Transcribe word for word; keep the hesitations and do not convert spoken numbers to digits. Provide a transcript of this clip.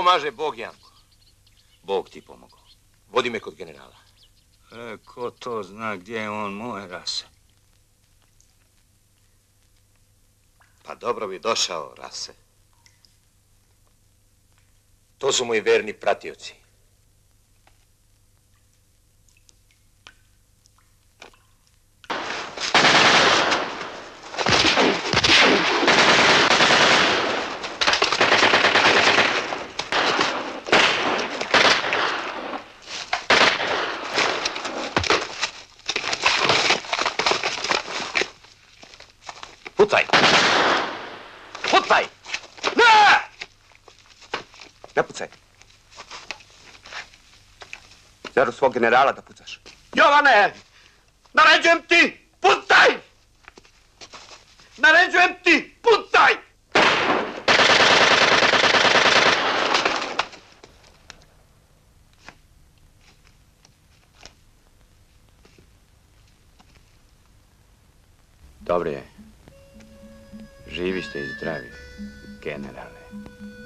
pomaže Bog, Janko. Bog ti pomogao. Vodi me kod generala. E, ko to zna gdje je on moje rase? Pa dobro bi došao, rase. To su moji verni pratioci. Pucaj! Pucaj! Ne! Ne pucaj. Zar u svog generala da pucaš? Jovane! Naređujem ti! Pucaj! Naređujem ti! Pucaj! Dobro je. Živi ste i zdravi, generale.